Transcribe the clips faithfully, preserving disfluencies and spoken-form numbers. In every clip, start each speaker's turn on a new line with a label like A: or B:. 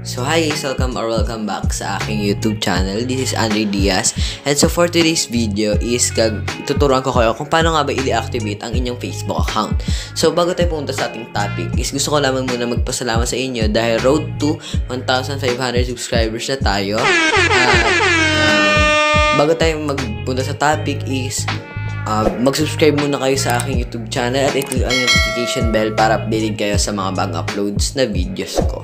A: So hi guys, welcome or welcome back sa aking YouTube channel. This is Andre Diaz. And so for today's video is gag tuturuan ko kayo kung paano nga ba i-deactivate ang inyong Facebook account. So bago tayo pumunta sa ating topic is gusto ko lamang muna magpasalamat sa inyo dahil road to one thousand five hundred subscribers na tayo. At um, bago tayo magpunta sa topic is Uh, mag-subscribe muna kayo sa aking YouTube channel at i-click ang notification bell para updated kayo sa mga bagong uploads na videos ko.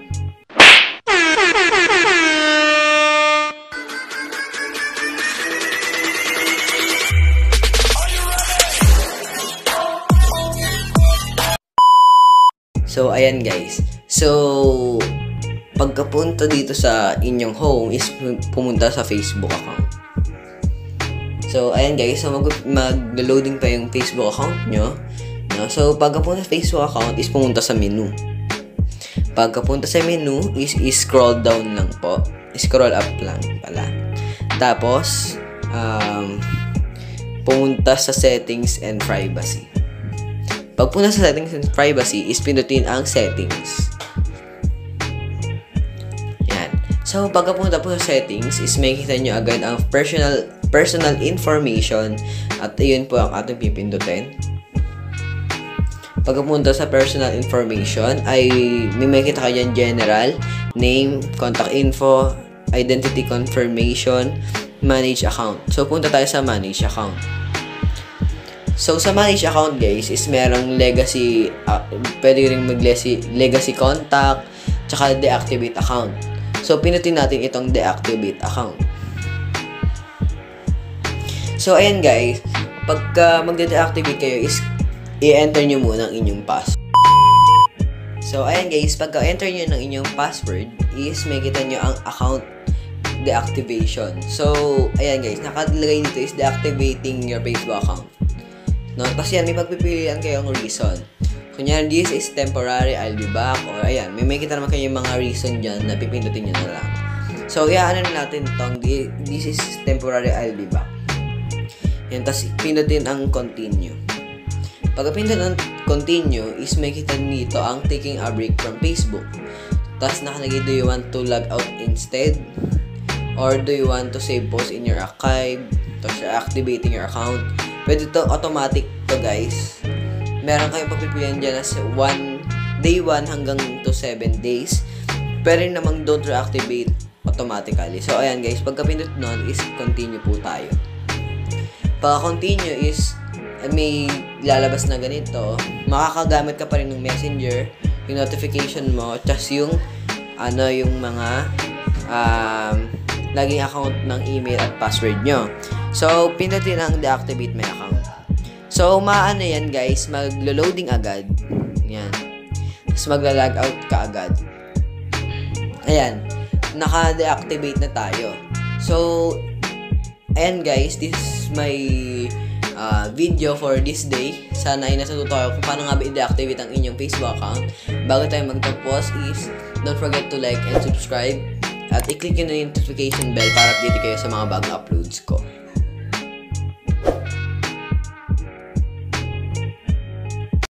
A: So, ayan guys. So, pagkapunta dito sa inyong home is pumunta sa Facebook account. So, ayan guys, so mag-loading pa yung Facebook account nyo. No? So, pagkapunta sa Facebook account is pumunta sa menu. Pagkapunta sa menu is, is scroll down lang po. Scroll up lang pala. Tapos, um, pumunta sa settings and privacy. Pagpunta sa settings and privacy is pinutin ang settings. Yan. So, pagkapunta po sa settings is makikita nyo agad ang personal personal information at iyon po ang ating pipindutin. Pagpunta sa personal information ay may makikita kayo dyan general, name, contact info, identity confirmation, manage account. So punta tayo sa manage account. So sa manage account guys is merong legacy, uh, pwede rin mag-legacy legacy contact, tsaka deactivate account. So pinutin natin itong deactivate account. So, ayan guys, pagka magde-deactivate kayo is i-enter nyo muna ang inyong password. So, ayan guys, pagka-enter nyo ng inyong password is makikita nyo ang account deactivation. So, ayan guys, nakalagay dito is deactivating your Facebook account. No? Tapos yan, may pagpipilian kayo ang reason. Kunyari, this is temporary, I'll be back. Or ayan, may makikita naman kayo yung mga reason dyan na pipindutin nyo na lang. So, iaano na natin itong this is temporary, I'll be back. Yan, tapos pindutin ang continue. Pag pindutin ang continue is makikita nito ang taking a break from Facebook. Tapos nakalagay, do you want to log out instead? Or do you want to save post in your archive? Tapos you're activating your account. Pwede ito automatic to guys. Meron kayong pagpipilian dyan as one, day one hanggang to seven days. Pero namang don't reactivate automatically. So ayan guys, pagka pindot nun is continue po tayo. Pagka-continue is may lalabas na ganito, makakagamit ka pa rin ng messenger, yung notification mo, tas yung ano, yung mga um, laging account ng email at password nyo. So, pindutin ang deactivate my account. So, maano yan guys, maglo-loading agad. Yan. Tapos magla-log out ka agad. Ayan. Naka-deactivate na tayo. So, ayan guys, this is my uh, video for this day. Sana ay natututo kayo kung paano nga ba i-deactivate ang inyong Facebook account. Bago tayo magtapos is don't forget to like and subscribe at i-click yun na yung notification bell para update kayo sa mga bagong uploads ko.